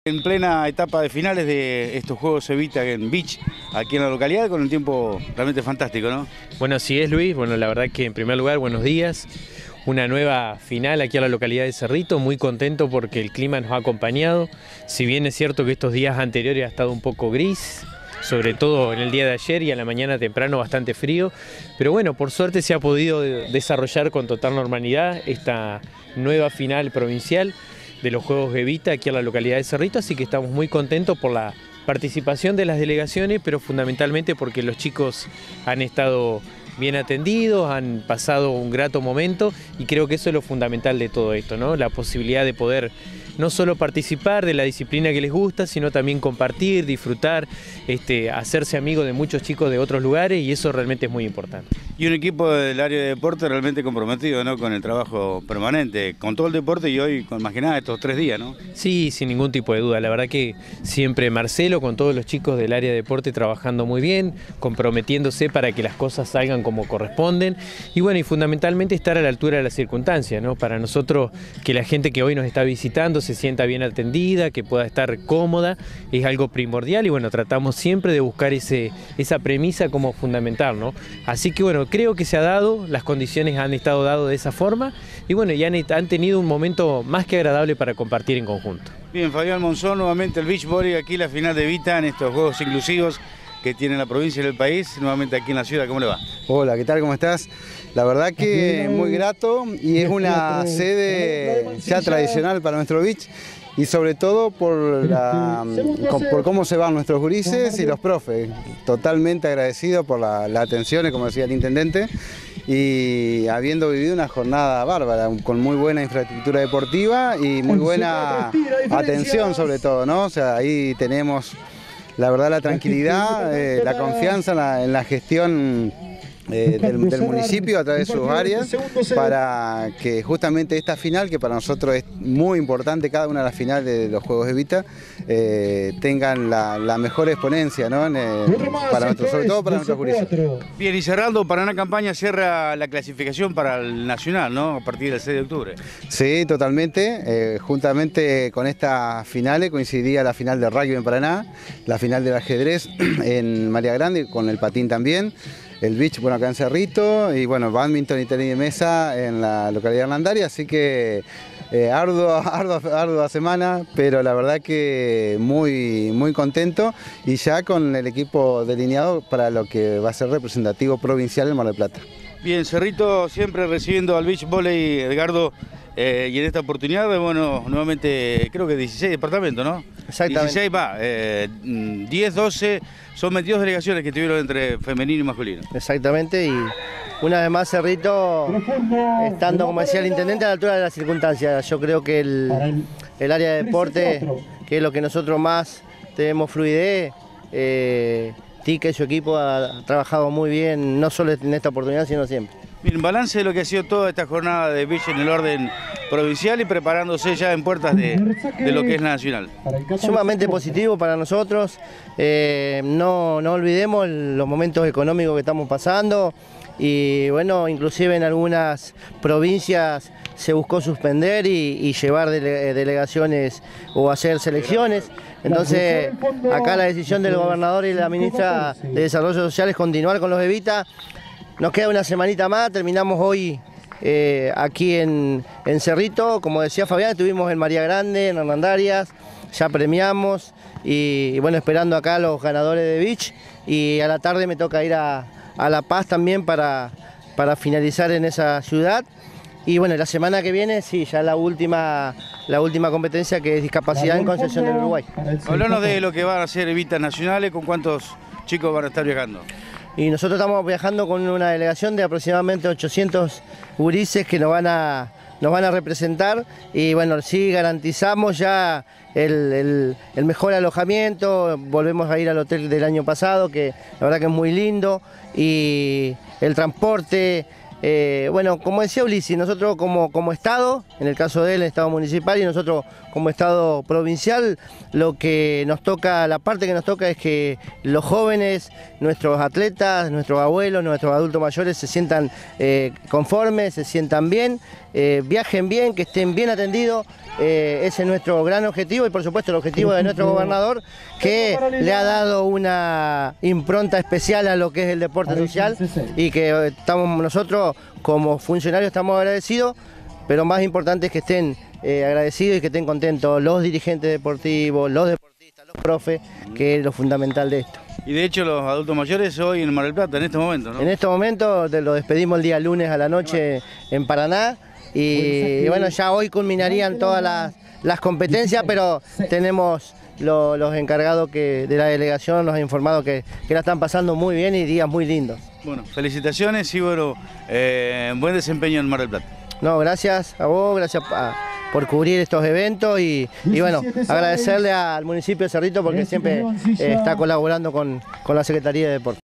En plena etapa de finales de estos Juegos Evita en Beach, aquí en la localidad, con un tiempo realmente fantástico, ¿no? Bueno, así es, Luis. Bueno, la verdad que en primer lugar, buenos días. Una nueva final aquí a la localidad de Cerrito, muy contento porque el clima nos ha acompañado. Si bien es cierto que estos días anteriores ha estado un poco gris, sobre todo en el día de ayer y a la mañana temprano bastante frío, pero bueno, por suerte se ha podido desarrollar con total normalidad esta nueva final provincial de los Juegos Evita aquí a la localidad de Cerrito, así que estamos muy contentos por la participación de las delegaciones, pero fundamentalmente porque los chicos han estado bien atendidos, han pasado un grato momento y creo que eso es lo fundamental de todo esto, ¿no? La posibilidad de poder no solo participar de la disciplina que les gusta, sino también compartir, disfrutar, hacerse amigos de muchos chicos de otros lugares y eso realmente es muy importante. Y un equipo del área de deporte realmente comprometido, ¿no? Con el trabajo permanente, con todo el deporte y hoy, más que nada, estos 3 días, ¿no? Sí, sin ningún tipo de duda. La verdad que siempre Marcelo, con todos los chicos del área de deporte, trabajando muy bien, comprometiéndose para que las cosas salgan como corresponden y bueno, y fundamentalmente estar a la altura de las circunstancias, ¿no? Para nosotros, que la gente que hoy nos está visitando se sienta bien atendida, que pueda estar cómoda, es algo primordial y bueno, tratamos siempre de buscar esa premisa como fundamental, ¿no? Así que bueno, creo que se ha dado, las condiciones han estado dadas de esa forma y bueno, ya han tenido un momento más que agradable para compartir en conjunto. Bien, Fabián Monzón, nuevamente el Beach Volley, aquí la final de Evita en estos Juegos Inclusivos que tiene la provincia y el país, nuevamente aquí en la ciudad, ¿cómo le va? Hola, ¿qué tal? ¿Cómo estás? La verdad que muy grato y es una sede ya tradicional para nuestro beach y sobre todo por cómo se van nuestros gurises y los profes. Totalmente agradecido por la atención, como decía el intendente, y habiendo vivido una jornada bárbara, con muy buena infraestructura deportiva y muy buena atención sobre todo, ¿no? O sea, ahí tenemos la verdad la tranquilidad, la confianza en la gestión del municipio a través de sus áreas para que justamente esta final, que para nosotros es muy importante, cada una de las finales de los Juegos Evita, tengan la mejor exponencia, ¿no? Sobre todo para nuestros juristas. Bien, y cerrando, Paraná Campaña cierra la clasificación para el Nacional, ¿no? A partir del 6 de octubre. Sí, totalmente. Juntamente con estas finales coincidía la final de rugby en Paraná, la final del ajedrez en María Grande, con el patín también. El beach, bueno, acá en Cerrito, y bueno, badminton y tenis de mesa en la localidad de Hernandaria, así que ardua semana, pero la verdad que muy contento y ya con el equipo delineado para lo que va a ser representativo provincial en Mar del Plata. Bien, Cerrito siempre recibiendo al Beach Volley, Edgardo, y en esta oportunidad, bueno, nuevamente creo que 16 departamentos, ¿no? Exactamente. 16 10, 12, son 22 delegaciones que tuvieron entre femenino y masculino. Exactamente, y una vez más Cerrito, estando, como decía el intendente, a la altura de las circunstancias. Yo creo que el área de deporte, que es lo que nosotros más tenemos fluidez, Tica y su equipo ha trabajado muy bien, no solo en esta oportunidad, sino siempre. Bien, balance de lo que ha sido toda esta jornada de beach en el orden provincial y preparándose ya en puertas de lo que es la nacional. Sumamente positivo para nosotros, no olvidemos los momentos económicos que estamos pasando y bueno, inclusive en algunas provincias se buscó suspender y llevar delegaciones o hacer selecciones. Entonces, acá la decisión del gobernador y la ministra de Desarrollo Social es continuar con los Evita. Nos queda una semanita más, terminamos hoy aquí en Cerrito. Como decía Fabián, estuvimos en María Grande, en Hernandarias, ya premiamos y bueno, esperando acá a los ganadores de beach. Y a la tarde me toca ir a La Paz también para finalizar en esa ciudad. Y bueno, la semana que viene, sí, ya la última competencia, que es discapacidad en Concepción del Uruguay. Hablanos de lo que van a hacer Evitas Nacionales, con cuántos chicos van a estar viajando. Y nosotros estamos viajando con una delegación de aproximadamente 800 gurises que nos van a representar y bueno, sí garantizamos ya el mejor alojamiento, volvemos a ir al hotel del año pasado, que la verdad que es muy lindo, y el transporte, bueno, como decía Ulises, nosotros como Estado, en el caso de él, el Estado municipal, y nosotros como Estado provincial, lo que nos toca, la parte que nos toca es que los jóvenes, nuestros atletas, nuestros abuelos, nuestros adultos mayores se sientan conformes, se sientan bien, viajen bien, que estén bien atendidos. Ese es nuestro gran objetivo y por supuesto el objetivo de nuestro gobernador, que le ha dado una impronta especial a lo que es el deporte social, y que estamos nosotros como funcionarios estamos agradecidos, pero más importante es que estén agradecidos y que estén contentos los dirigentes deportivos, los deportistas, los profes, que es lo fundamental de esto. Y de hecho los adultos mayores hoy en Mar del Plata, en este momento, ¿no? En este momento lo despedimos el día lunes a la noche en Paraná. Y bueno, ya hoy culminarían todas las competencias, pero tenemos los encargados de la delegación nos han informado que la están pasando muy bien y días muy lindos. Bueno, felicitaciones y bueno, buen desempeño en Mar del Plata. No, gracias a vos, gracias por cubrir estos eventos y bueno, agradecerle al municipio de Cerrito porque siempre está colaborando con la Secretaría de Deportes.